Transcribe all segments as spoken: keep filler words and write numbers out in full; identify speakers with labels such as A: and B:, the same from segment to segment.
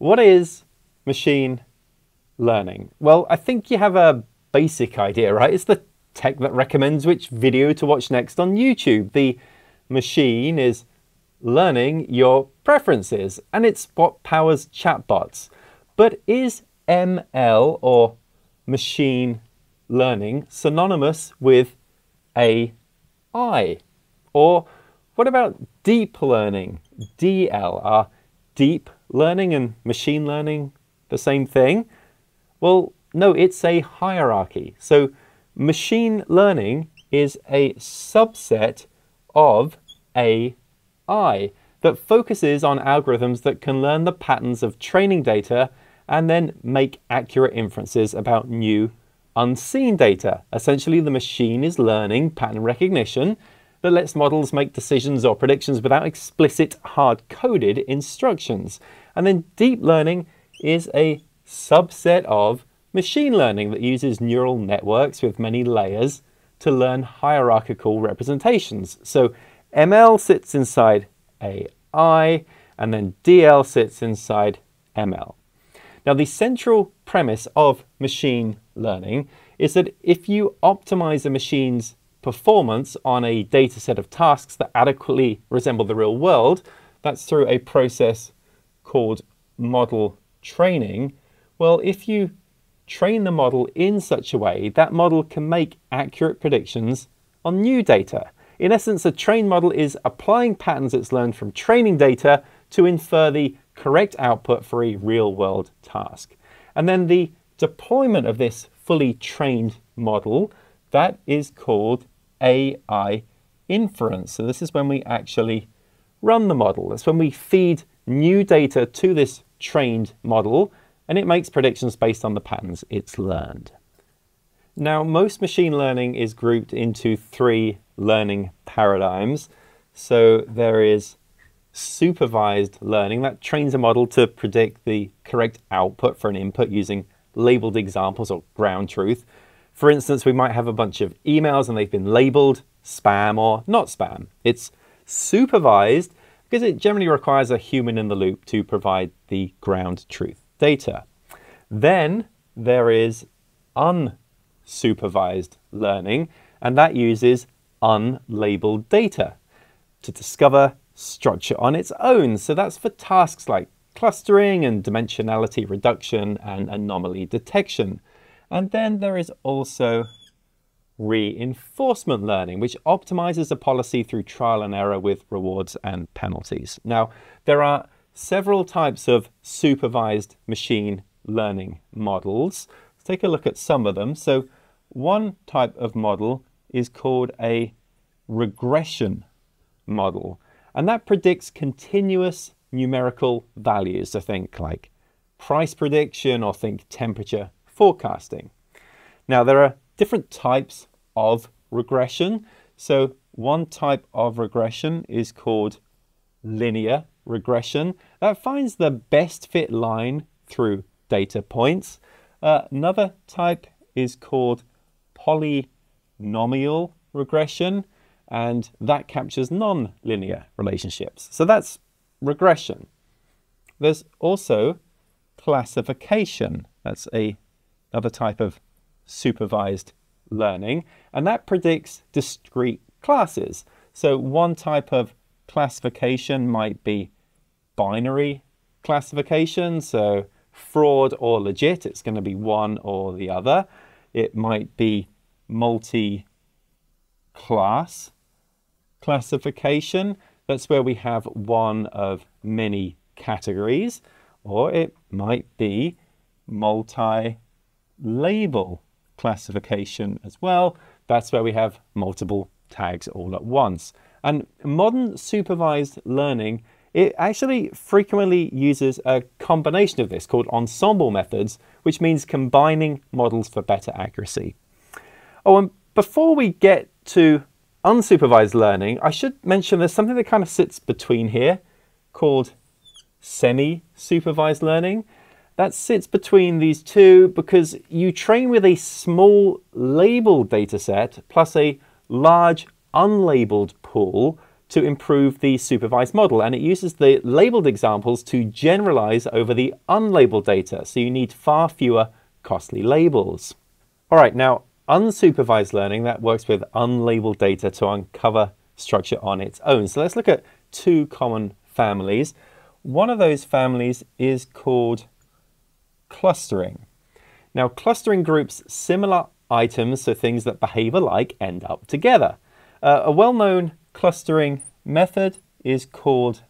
A: what is machine learning? Well, I think you have a basic idea, right? It's the tech that recommends which video to watch next on YouTube. The machine is learning your preferences, and it's what powers chatbots. But is M L, or machine learning, synonymous with A I? Or what about deep learning, D L? Are deep learning and machine learning the same thing? Well, no, it's a hierarchy. So machine learning is a subset of A I that focuses on algorithms that can learn the patterns of training data and then make accurate inferences about new unseen data. Essentially, the machine is learning pattern recognition that lets models make decisions or predictions without explicit hard-coded instructions. And then deep learning is a subset of machine learning that uses neural networks with many layers to learn hierarchical representations. So M L sits inside A I, and then D L sits inside M L. Now, the central premise of machine learning is that if you optimize a machine's performance on a data set of tasks that adequately resemble the real world, that's through a process called model training. Well, if you train the model in such a way, that model can make accurate predictions on new data. In essence, a trained model is applying patterns it's learned from training data to infer the correct output for a real-world task. And then the deployment of this fully trained model, that is called A I inference. So this is when we actually run the model. That's when we feed new data to this trained model, and it makes predictions based on the patterns it's learned. Now, most machine learning is grouped into three learning paradigms. So there is supervised learning that trains a model to predict the correct output for an input using labeled examples or ground truth. For instance, we might have a bunch of emails and they've been labeled spam or not spam. It's supervised because it generally requires a human in the loop to provide the ground truth data. Then there is unsupervised learning, and that uses unlabeled data to discover structure on its own. So that's for tasks like clustering and dimensionality reduction and anomaly detection. And then there is also reinforcement learning, which optimizes a policy through trial and error with rewards and penalties. Now, there are several types of supervised machine learning models. Let's take a look at some of them. So one type of model is called a regression model, and that predicts continuous numerical values. So think like price prediction or think temperature forecasting. Now, there are different types of regression. So one type of regression is called linear regression. That finds the best fit line through data points. Uh, another type is called polynomial regression, and that captures non-linear relationships. So that's regression. There's also classification. That's a, another type of supervised learning, and that predicts discrete classes. So one type of classification might be binary classification, so fraud or legit, it's going to be one or the other. It might be multi-class classification. That's where we have one of many categories. Or it might be multi-label classification as well. That's where we have multiple tags all at once. And modern supervised learning, it actually frequently uses a combination of this called ensemble methods, which means combining models for better accuracy. Oh, and before we get to unsupervised learning, I should mention there's something that kind of sits between here called semi-supervised learning. That sits between these two because you train with a small labeled data set plus a large unlabeled pool to improve the supervised model, and it uses the labeled examples to generalize over the unlabeled data, so you need far fewer costly labels. All right, now unsupervised learning, that works with unlabeled data to uncover structure on its own. So let's look at two common families. One of those families is called clustering. Now, clustering groups similar items, so things that behave alike, end up together. Uh, a well-known clustering method is called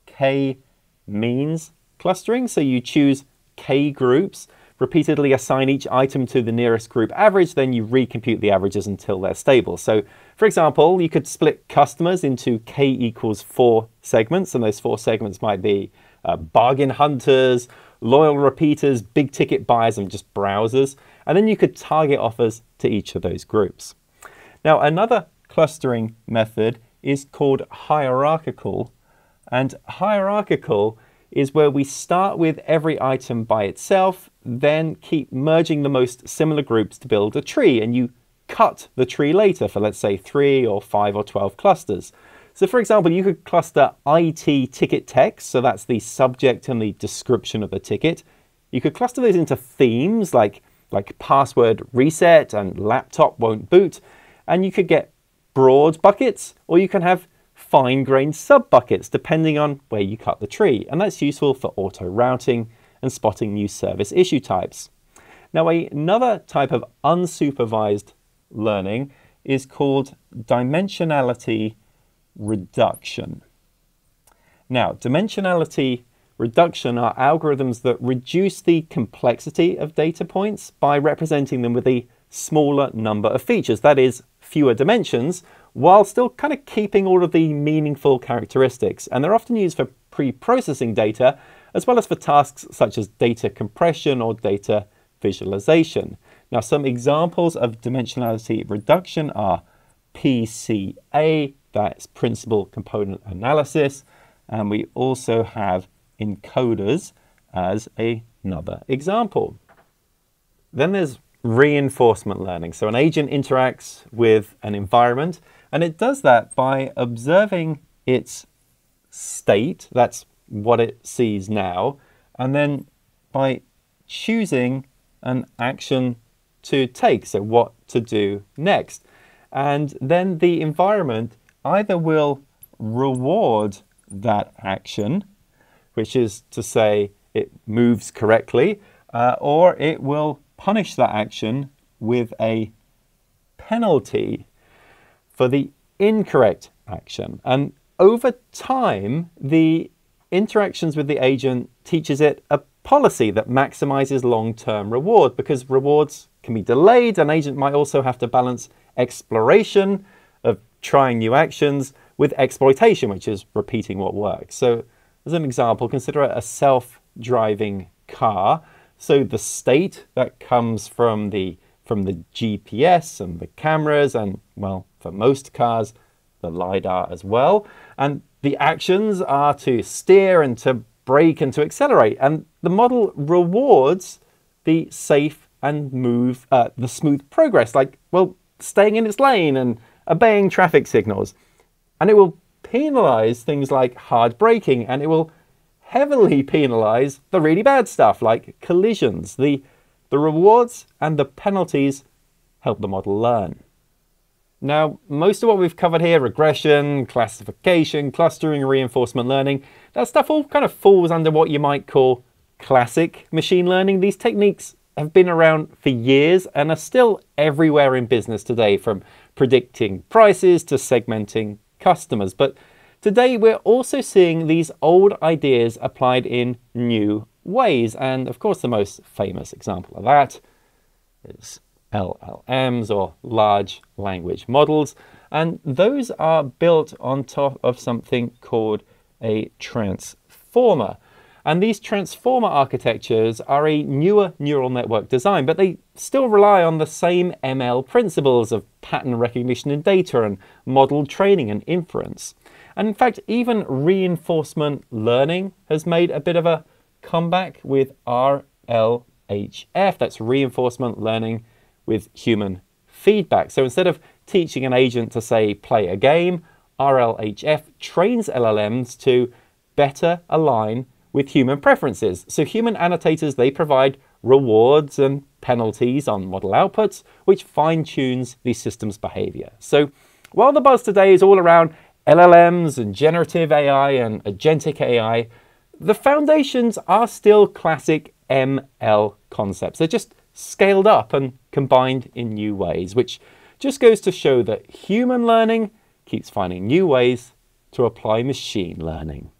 A: k-means clustering. So you choose k groups, repeatedly assign each item to the nearest group average, then you recompute the averages until they're stable. So, for example, you could split customers into k equals four segments, and those four segments might be uh, bargain hunters, loyal repeaters, big ticket buyers, and just browsers. And then you could target offers to each of those groups. Now, another clustering method is called hierarchical. And hierarchical is where we start with every item by itself, then keep merging the most similar groups to build a tree. And you cut the tree later for, let's say, three or five or twelve clusters. So for example, you could cluster I T ticket text, so that's the subject and the description of the ticket. You could cluster those into themes like, like password reset and laptop won't boot. And you could get broad buckets, or you can have fine-grained sub-buckets depending on where you cut the tree. And that's useful for auto-routing and spotting new service issue types. Now, another type of unsupervised learning is called dimensionality reduction. Now, dimensionality reduction are algorithms that reduce the complexity of data points by representing them with a smaller number of features, that is, fewer dimensions, while still kind of keeping all of the meaningful characteristics. And they're often used for pre-processing data, as well as for tasks such as data compression or data visualization. Now, some examples of dimensionality reduction are P C A, that's principal component analysis, and we also have encoders as another example. Then there's reinforcement learning. So an agent interacts with an environment, and it does that by observing its state, that's what it sees now, and then by choosing an action to take, so what to do next. And then the environment either will reward that action, which is to say it moves correctly, uh, or it will punish that action with a penalty for the incorrect action. And over time, the interactions with the agent teaches it a policy that maximizes long-term reward, because rewards can be delayed. An agent might also have to balance exploration of trying new actions with exploitation, which is repeating what works. So as an example, consider a self-driving car. So the state that comes from the from the G P S and the cameras, and well, for most cars, the LiDAR as well. And the actions are to steer and to brake and to accelerate. And the model rewards the safe and move, uh, the smooth progress, like, well, staying in its lane and obeying traffic signals. And it will penalize things like hard braking, and it will heavily penalize the really bad stuff like collisions. The, the rewards and the penalties help the model learn. Now, most of what we've covered here, regression, classification, clustering, reinforcement learning, that stuff all kind of falls under what you might call classic machine learning. These techniques have been around for years and are still everywhere in business today, from predicting prices to segmenting customers. But today we're also seeing these old ideas applied in new ways. And of course, the most famous example of that is L L Ms, or large language models. And those are built on top of something called a transformer. And these transformer architectures are a newer neural network design, but they still rely on the same M L principles of pattern recognition in data and model training and inference. And in fact, even reinforcement learning has made a bit of a comeback with R L H F. That's reinforcement learning with human feedback. So instead of teaching an agent to, say, play a game, R L H F trains L L Ms to better align with human preferences. So human annotators, they provide rewards and penalties on model outputs, which fine-tunes the system's behavior. So while the buzz today is all around L L Ms and generative A I and agentic A I, the foundations are still classic M L concepts. They're just scaled up and combined in new ways, which just goes to show that human learning keeps finding new ways to apply machine learning.